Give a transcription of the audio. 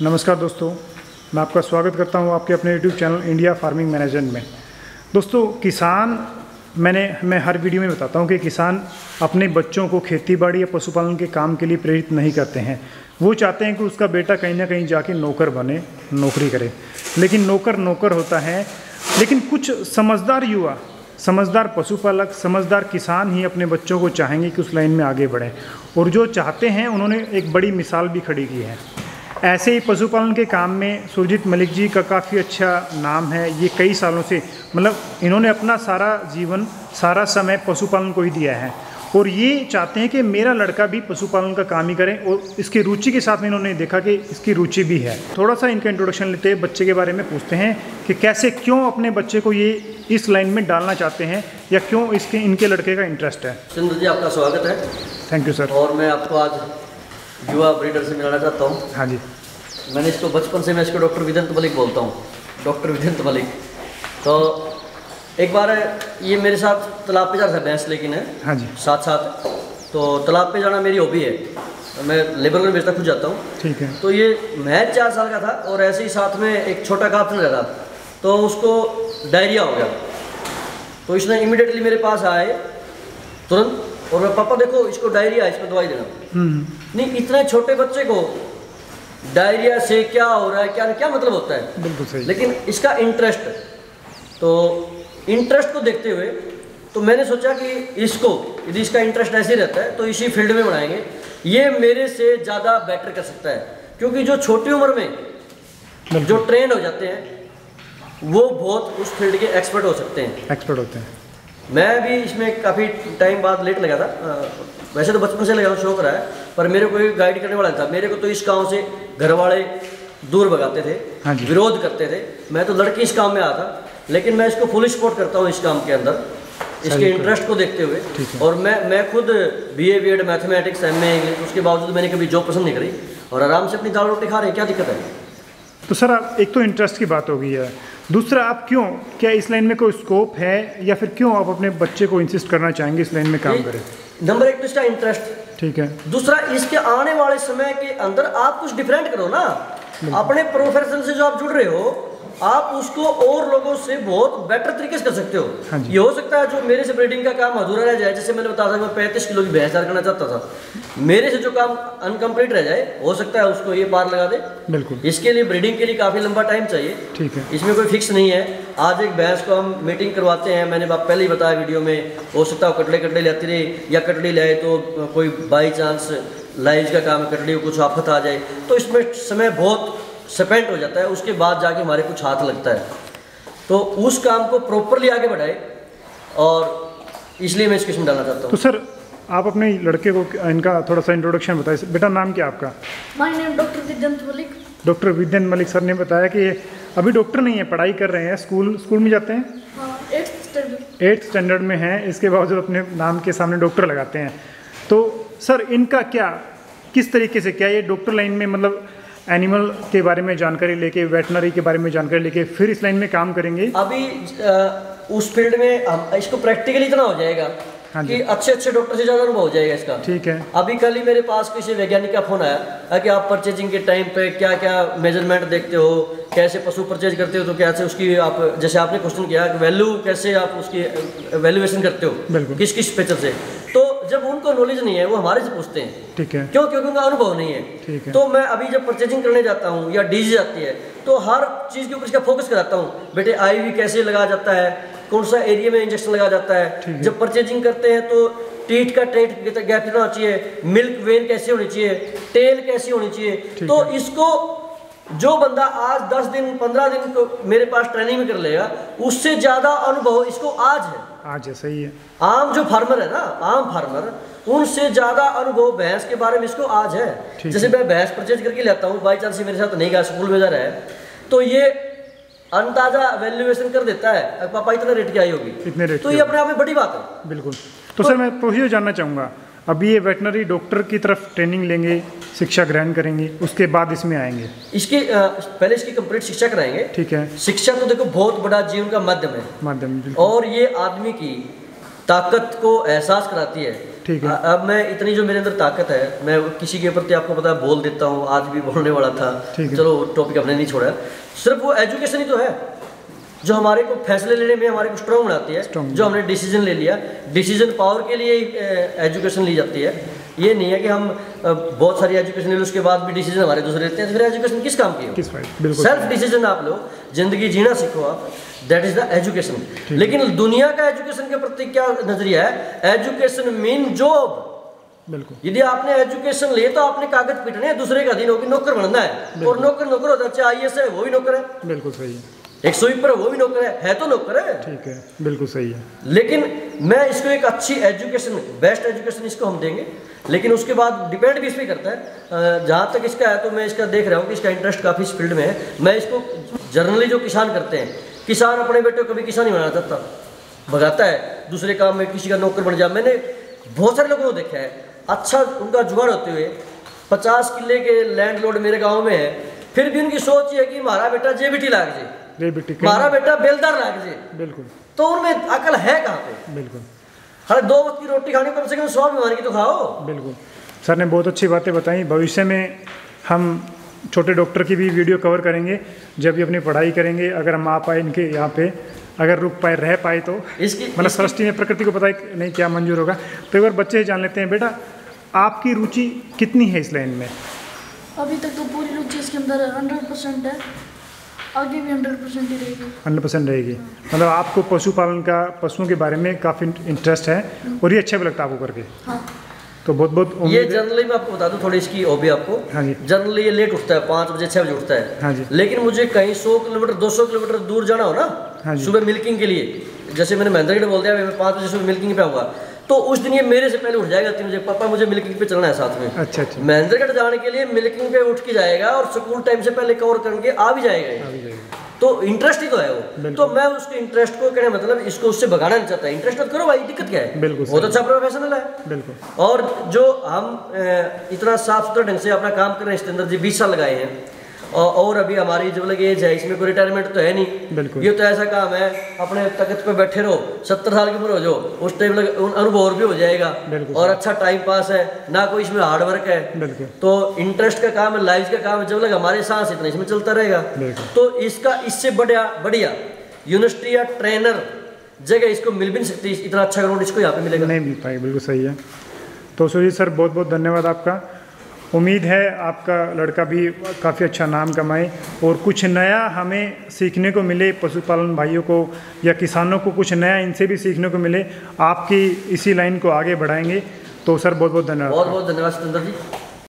नमस्कार दोस्तों, मैं आपका स्वागत करता हूं आपके अपने YouTube channel India farming management में। दोस्तों, किसान मैं हर वीडियो में बताता हूं कि किसान अपने बच्चों को खेतीबाड़ी या पशुपालन के काम के लिए प्रेरित नहीं करते हैं। वो चाहते हैं कि उसका बेटा कहीं ना कहीं जाके नौकर बने, नौकरी करे। लेकिन नौकर होता है। लेकिन कुछ समझदार युवा, समझदार पशुपालक, समझदार किसान ही अपने बच्चों को चाहेंगे कि उस लाइन में आगे बढ़ें। और जो चाहते हैं उन्होंने एक बड़ी मिसाल भी खड़ी की है। ऐसे ही पशुपालन के काम में सुरजीत मलिक जी का काफ़ी अच्छा नाम है। ये कई सालों से इन्होंने अपना सारा जीवन, सारा समय पशुपालन को ही दिया है। और ये चाहते हैं कि मेरा लड़का भी पशुपालन का काम ही करे। और इसकी रुचि के साथ में इन्होंने देखा कि इसकी रुचि भी है। थोड़ा सा इनका इंट्रोडक्शन लेते हैं, बच्चे के बारे में पूछते हैं कि कैसे, क्यों अपने बच्चे को ये इस लाइन में डालना चाहते हैं, या क्यों इनके लड़के का इंटरेस्ट है। सुंदर जी, आपका स्वागत है। Thank you sir. और मैं आपको आज युवा ब्रीडर से मिलाना चाहता हूँ। हाँ जी। मैंने इसको बचपन से, मैं इसको डॉक्टर विदंत मलिक बोलता हूँ, डॉक्टर विदंत मलिक। तो एक बार ये मेरे साथ तालाब पे जा रहा था, भैंस लेकिन है। हाँ जी। साथ तो तालाब पे जाना मेरी हॉबी है। मैं लेबर में बेचता खुद जाता हूँ। ठीक है। तो ये महज 4 साल का था और ऐसे ही साथ में एक छोटा काफ चल रहा था, तो उसको डायरिया हो गया। तो इसने इमीडिएटली मेरे पास आए तुरंत, और पापा देखो इसको डायरिया है, इसको दवाई देना। नहीं, इतने छोटे बच्चे को डायरिया से क्या हो रहा है, क्या मतलब होता है। बिल्कुल सही। लेकिन इसका इंटरेस्ट, तो इंटरेस्ट को देखते हुए तो मैंने सोचा कि इसको, यदि इसका इंटरेस्ट ऐसे रहता है तो इसी फील्ड में बढ़ाएंगे। ये मेरे से ज़्यादा बेटर कर सकता है, क्योंकि जो छोटी उम्र में जो ट्रेन हो जाते हैं वो बहुत उस फील्ड के एक्सपर्ट हो सकते हैं। एक्सपर्ट होते हैं। मैं भी इसमें काफ़ी टाइम बाद लेट लगा था। वैसे तो बचपन से लगा, शौक रहा है, पर मेरे को कोई गाइड करने वाला था। मेरे को तो इस काम से घर वाले दूर भगाते थे। हाँ जी। विरोध करते थे। मैं तो लड़के इस काम में आता था, लेकिन मैं इसको फुल सपोर्ट करता हूँ इस काम के अंदर, इसके इंटरेस्ट को देखते हुए। और मैं खुद BA B.Ed mathematics, MA English, उसके बावजूद मैंने कभी जॉब पसंद नहीं करी और आराम से अपनी दाल रोटी खा रहे हैं। क्या दिक्कत है? तो सर, आप एक तो इंटरेस्ट की बात हो गई है, दूसरा आप क्या इस लाइन में कोई स्कोप है, या फिर क्यों आप अपने बच्चे को इंसिस्ट करना चाहेंगे इस लाइन में काम करें? नंबर 1 तो इसका इंटरेस्ट, ठीक है। दूसरा, इसके आने वाले समय के अंदर आप कुछ डिफरेंट करो ना। अपने प्रोफेशन से जो आप जुड़ रहे हो, आप उसको और लोगों से बहुत बेटर तरीके से कर सकते हो। हाँ, ये हो सकता है जो मेरे से ब्रीडिंग का काम अधूरा रह जाए, जैसे मैंने बताया था मैं 35 किलो की भैंस तैयार करना चाहता था, मेरे से जो काम अनकम्प्लीट रह जाए, हो सकता है उसको ये पार लगा दे। बिल्कुल। इसके लिए ब्रीडिंग के लिए काफ़ी लंबा टाइम चाहिए। ठीक है। इसमें कोई फिक्स नहीं है। आज एक भैंस को हम मीटिंग करवाते हैं, मैंने पहले ही बताया वीडियो में, हो सकता है कटड़े लेती रहे, या कटड़ी लाए तो कोई बाई चांस लाइज का काम, कटड़ी को कुछ आफत आ जाए, तो इसमें समय बहुत स्पेंड हो जाता है। उसके बाद जाके हमारे कुछ हाथ लगता है, तो उस काम को प्रॉपरली आगे बढ़ाए, और इसलिए मैं इस किस्म डालना चाहता हूँ। तो सर, आप अपने लड़के को इनका थोड़ा सा इंट्रोडक्शन बताइए। बेटा, नाम क्या आपका? My name doctor Vidant Malik. Doctor Vidant Malik sir ने बताया कि अभी डॉक्टर नहीं है, पढ़ाई कर रहे हैं, स्कूल में जाते हैं। 8th स्टैंडर्ड में हैं। इसके बावजूद अपने नाम के सामने डॉक्टर लगाते हैं। तो सर, इनका किस तरीके से, क्या ये डॉक्टर लाइन में एनिमल के बारे में जानकारी लेके, वेटनरी के बारे में जानकारी लेके फिर इस लाइन में काम करेंगे? अभी उस फील्ड में हम इसको प्रैक्टिकली इतना हो जाएगा। हाँ, कि अच्छे डॉक्टर से ज़्यादा अनुभव हो जाएगा इसका। ठीक है। अभी कल ही मेरे पास किसी वैज्ञानिक का फोन आया कि आप परचेजिंग के टाइम पे क्या क्या मेजरमेंट देखते हो, कैसे पशु परचेज करते हो, तो कैसे उसकी आप, जैसे आपने क्वेश्चन किया, वैल्यू कैसे आप उसकी वैल्यूएशन करते हो, किस फीचर से। तो जब उनको नॉलेज नहीं है, वो हमारे से पूछते हैं। ठीक है। क्योंकि उनका अनुभव नहीं है। ठीक है। तो मैं अभी जब परचेजिंग करने जाता हूँ या डीजी आती है, तो हर चीज़ के ऊपर इसका फोकस कराता हूँ। बेटे, IV कैसे लगाया जाता है, कौन सा एरिया में इंजेक्शन लगाया जाता है। जब परचेजिंग करते हैं तो टीथ का गैप कितना होना चाहिए, मिल्क वेन कैसे होनी चाहिए, टेल कैसी होनी चाहिए। तो इसको जो बंदा आज 10 दिन 15 दिन को मेरे पास ट्रेनिंग में कर लेगा, उससे ज़्यादा अनुभव इसको आज है। सही है। आम जो फार्मर है ना, आम फार्मर, उनसे ज़्यादा अनुभव भैंस के बारे में इसको आज है। जैसे मैं भैंस परचेज करके लाता हूँ, बाई चांस मेरे साथ नहीं गया, स्कूल में जा रहा है, तो ये अंदाजा वैल्यूएशन कर देता है, पापा इतना रेट की आई होगी, इतने रेट। तो ये अपने आप में बड़ी बात है। बिल्कुल। तो सर, मैं प्रोसीजर जानना चाहूँगा। अभी ये वेटनरी डॉक्टर की तरफ ट्रेनिंग लेंगे, शिक्षा ग्रहण करेंगे, उसके बाद इसमें आएंगे? इसकी पहले इसकी कंप्लीट शिक्षा कराएंगे। ठीक है। शिक्षा तो देखो बहुत बड़ा जीवन का माध्यम है। और ये आदमी की ताकत को एहसास कराती है। ठीक है। अब मैं इतनी जो मेरे अंदर ताकत है, मैं किसी के प्रति आपको पता है बोल देता हूँ, आज भी बोलने वाला था, चलो टॉपिक अपने नहीं छोड़ा। सिर्फ वो एजुकेशन ही तो है जो हमारे को फैसले लेने में हमारे को स्ट्रॉन्ग बनाती है। जो हमने डिसीजन ले लिया, डिसीजन पावर के लिए एजुकेशन ली जाती है। ये नहीं है कि हम बहुत सारी एजुकेशन ले लो उसके बाद भी डिसीजन हमारे दूसरे लेते हैं, तो फिर एजुकेशन किस काम की हो? सेल्फ डिसीजन आप लो, जिंदगी जीना सीखो आप, दैट इज द एजुकेशन। लेकिन दुनिया का एजुकेशन के प्रति क्या नजरिया है? Education mean job. बिल्कुल। यदि आपने एजुकेशन ले तो आपने कागज पिटने हैं, दूसरे का दिन होगी, नौकर बनना है। और नौकर होता है, चाहे IAS है वो भी नौकर है, बिल्कुल सही है। एक स्वीपर है वो भी नौकर है तो नौकर है। ठीक है, बिल्कुल सही है। लेकिन मैं इसको एक अच्छी एजुकेशन, बेस्ट एजुकेशन इसको हम देंगे, लेकिन उसके बाद डिपेंड भी इस पर करता है। जहाँ तक इसका है तो मैं इसका देख रहा हूँ कि इसका इंटरेस्ट काफ़ी इस फील्ड में है। मैं इसको जनरली जो किसान करते हैं, किसान अपने बेटे को कभी किसान नहीं बनाना चाहता, भगाता है दूसरे काम में, किसी का नौकर बन जा। मैंने बहुत सारे लोगों को देखा है, अच्छा उनका जुगाड़ होते हुए 50 किले के लैंडलॉर्ड मेरे गाँव में है, फिर भी उनकी सोच है कि हमारा बेटा JBT लाग जाए, हमारा बेटा बेलदार लाग जाए। बिल्कुल। तो उनमें अकल है कहाँ पे? बिल्कुल। हर 2 वक्त की रोटी खाने कम से कम 100 बीमारी की तो खाओ। बिल्कुल। सर ने बहुत अच्छी बातें बताई। भविष्य में हम छोटे डॉक्टर की भी वीडियो कवर करेंगे, जब भी अपनी पढ़ाई करेंगे, अगर हम आ पाए इनके यहाँ पे, अगर रुक पाए, रह पाए तो। मतलब सृष्टि में प्रकृति को पता है नहीं क्या मंजूर होगा। तो एक बार बच्चे ही जान लेते हैं, बेटा आपकी रुचि कितनी है इस लाइन में? अभी तक तो पूरी रुचि इसके अंदर 100% है, आगे भी 100% ही रहेगी। 100% रहेगी। मतलब आपको पशुपालन का, पशुओं के बारे में काफ़ी इंटरेस्ट है और ये अच्छा भी लगता है आपको करके। हाँ। तो बहुत बहुत ये जनरली मैं आपको बता दूं थोड़ी इसकी हॉबी आपको। हाँ जी। जनरली ये लेट उठता है, 5 बजे 6 बजे उठता है। हाँ जी। लेकिन मुझे कहीं 100 किलोमीटर 200 किलोमीटर दूर जाना हो ना, हाँ जी। सुबह मिल्किंग के लिए, जैसे मैंने महेंद्रगढ़ बोल दिया मैं 5 बजे सुबह मिल्किंग पे आऊँगा, तो उस दिन ये मेरे से पहले उठ जाएगा 3 बजे, पापा मुझे मिल्किंग पे चलना है साथ में। अच्छा। महेंद्रगढ़ जाने के लिए मिल्किंग पे उठ के जाएगा और स्कूल टाइम से पहले कवर करके आ भी जाएगा। तो इंटरेस्ट ही तो है वो। तो मैं उसके इंटरेस्ट को कहने मतलब इसको उससे भगाना नहीं चाहता। इंटरेस्ट मत करो भाई, दिक्कत क्या है? बिल्कुल। बहुत अच्छा प्रोफेशनल है। बिल्कुल। और जो हम इतना साफ सुथरा ढंग से अपना काम कर रहे हैं, इसके अंदर जी 20 साल लगाए हैं, और अभी हमारी जो लगे एज है, इसमें कोई रिटायरमेंट तो है नहीं। बिल्कुल। ये तो ऐसा काम है, अपने तख्त पे बैठे रहो, 70 साल की उम्र हो जाओ, उस टाइम अनुभव और भी हो जाएगा, और अच्छा टाइम पास है ना, कोई इसमें हार्ड वर्क है। तो इंटरेस्ट का काम है, लाइफ का काम है, जब लग हमारे सांस इतना इसमें चलता रहेगा। तो इसका इससे बढ़िया यूनिवर्सिटी या ट्रेनर जगह इसको मिल भी नहीं सकती, इतना अच्छा ग्राउंड इसको यहाँ पे मिलेगा नहीं मिल पाएगा। बिल्कुल सही है। तो सुजीत सर बहुत बहुत धन्यवाद आपका। उम्मीद है आपका लड़का भी काफ़ी अच्छा नाम कमाए और कुछ नया हमें सीखने को मिले, पशुपालन भाइयों को या किसानों को कुछ नया इनसे भी सीखने को मिले। आपकी इसी लाइन को आगे बढ़ाएंगे। तो सर बहुत बहुत धन्यवाद। बहुत बहुत धन्यवाद सतेंद्र जी।